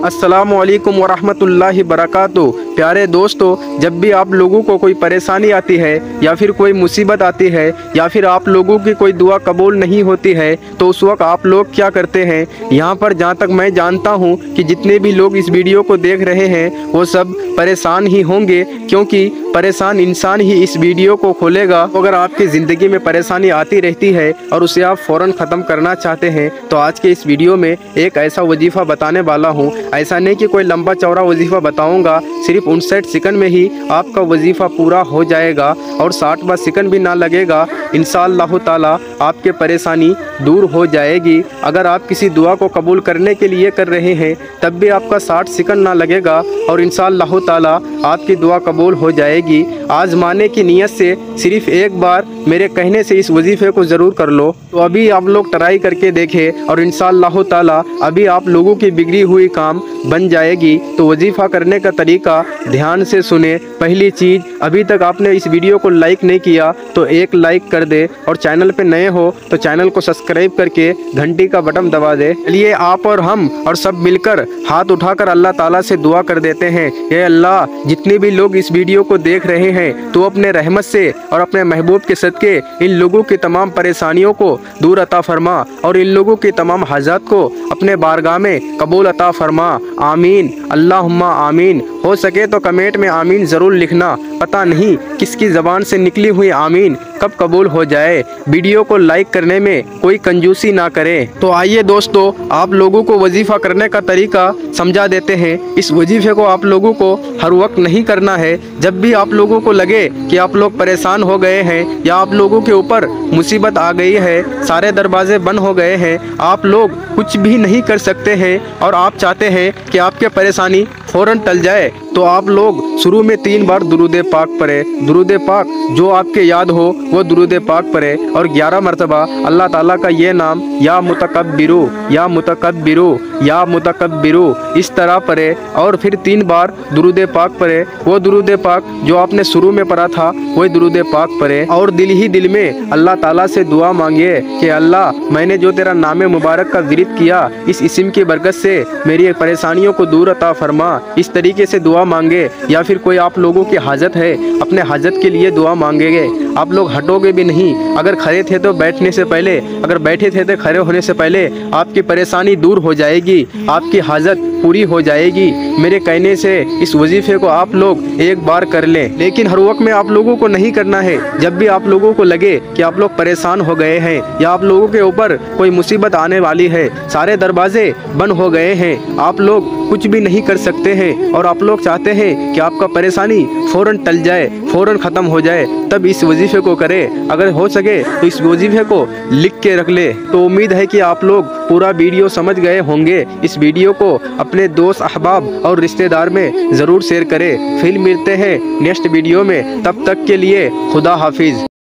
अस्सलामुअलैकुम वरहमतुल्लाहि बरकातुहू। प्यारे दोस्तों, जब भी आप लोगों को कोई परेशानी आती है या फिर कोई मुसीबत आती है या फिर आप लोगों की कोई दुआ कबूल नहीं होती है तो उस वक्त आप लोग क्या करते हैं। यहाँ पर जहाँ तक मैं जानता हूँ कि जितने भी लोग इस वीडियो को देख रहे हैं वो सब परेशान ही होंगे, क्योंकि परेशान इंसान ही इस वीडियो को खोलेगा। अगर आपकी ज़िंदगी में परेशानी आती रहती है और उसे आप फ़ौरन ख़त्म करना चाहते हैं तो आज के इस वीडियो में एक ऐसा वजीफ़ा बताने वाला हूँ। ऐसा नहीं कि कोई लंबा चौड़ा वजीफ़ा बताऊँगा, सिर्फ 59 सेकंड में ही आपका वजीफ़ा पूरा हो जाएगा और 60 सेकंड भी ना लगेगा। इंशाअल्लाह ताला आपके परेशानी दूर हो जाएगी। अगर आप किसी दुआ को कबूल करने के लिए कर रहे हैं तब भी आपका 60 सेकंड ना लगेगा और इंशाअल्लाह ताला आपकी दुआ कबूल हो जाएगी। आजमाने की नीयत से सिर्फ एक बार मेरे कहने से इस वजीफ़े को ज़रूर कर लो। तो अभी आप लोग ट्राई करके देखें और इंशाअल्लाह ताला अभी आप लोगों की बिगड़ी हुई काम बन जाएगी। तो वजीफ़ा करने का तरीका ध्यान से सुने। पहली चीज़, अभी तक आपने इस वीडियो को लाइक नहीं किया तो एक लाइक कर दे और चैनल पे नए हो तो चैनल को सब्सक्राइब करके घंटी का बटन दबा दे। चलिए आप और हम और सब मिलकर हाथ उठाकर अल्लाह ताला से दुआ कर देते हैं। ये अल्लाह, जितने भी लोग इस वीडियो को देख रहे हैं तो अपने रहमत से और अपने महबूब के सदके इन लोगों की तमाम परेशानियों को दूर अता फरमा और इन लोगों की तमाम हाजात को अपने बारगाह में कबूल अता फरमा। आमीन, अल्लाहुम्मा आमीन। हो सके तो कमेंट में आमीन ज़रूर लिखना। पता नहीं किसकी ज़बान से निकली हुई आमीन कब कबूल हो जाए। वीडियो को लाइक करने में कोई कंजूसी ना करें। तो आइए दोस्तों, आप लोगों को वजीफ़ा करने का तरीका समझा देते हैं। इस वजीफ़े को आप लोगों को हर वक्त नहीं करना है। जब भी आप लोगों को लगे कि आप लोग परेशान हो गए हैं या आप लोगों के ऊपर मुसीबत आ गई है, सारे दरवाजे बंद हो गए हैं, आप लोग कुछ भी नहीं कर सकते हैं और आप चाहते हैं कि आपके परेशानी फ़ौरन टल जाए, तो आप लोग शुरू में 3 बार दुरूद पाक पढ़े। दुरूद पाक जो आपके याद हो वो दुरूद पाक पढ़े और 11 मरतबा अल्लाह ताला का ये नाम या मुतकब्बिरू या मुतकब्बिरू या मुतकब्बिरू इस तरह पढ़े और फिर 3 बार दुरूद पाक पढ़े। वो दुरूद पाक जो आपने शुरू में पढ़ा था वही दुरूद पाक पढ़े और दिल ही दिल में अल्लाह ताला से दुआ मांगे कि अल्लाह, मैंने जो तेरा नाम मुबारक का विरिद किया इस इस्म की बरकत से मेरी परेशानियों को दूर अता फरमा। इस तरीके से दुआ मांगे। या फिर कोई आप लोगों की हाजत है, अपने हाजत के लिए दुआ मांगेंगे। आप लोग हटोगे भी नहीं। अगर खड़े थे तो बैठने से पहले, अगर बैठे थे तो खड़े होने से पहले आपकी परेशानी दूर हो जाएगी, आपकी हाजत पूरी हो जाएगी। मेरे कहने से इस वजीफे को आप लोग एक बार कर लें, लेकिन हर वक्त में आप लोगों को नहीं करना है। जब भी आप लोगों को लगे कि आप लोग परेशान हो गए हैं या आप लोगों के ऊपर कोई मुसीबत आने वाली है, सारे दरवाजे बंद हो गए हैं, आप लोग कुछ भी नहीं कर सकते हैं और आप लोग चाहते हैं कि आपका परेशानी फ़ौरन टल जाए, फ़ौरन ख़त्म हो जाए, तब इस वजीफ़े को करें। अगर हो सके तो इस वजीफ़े को लिख के रख ले। तो उम्मीद है कि आप लोग पूरा वीडियो समझ गए होंगे। इस वीडियो को अपने दोस्त, अहबाब और रिश्तेदार में ज़रूर शेयर करें। फिर मिलते हैं नेक्स्ट वीडियो में, तब तक के लिए खुदा हाफिज़।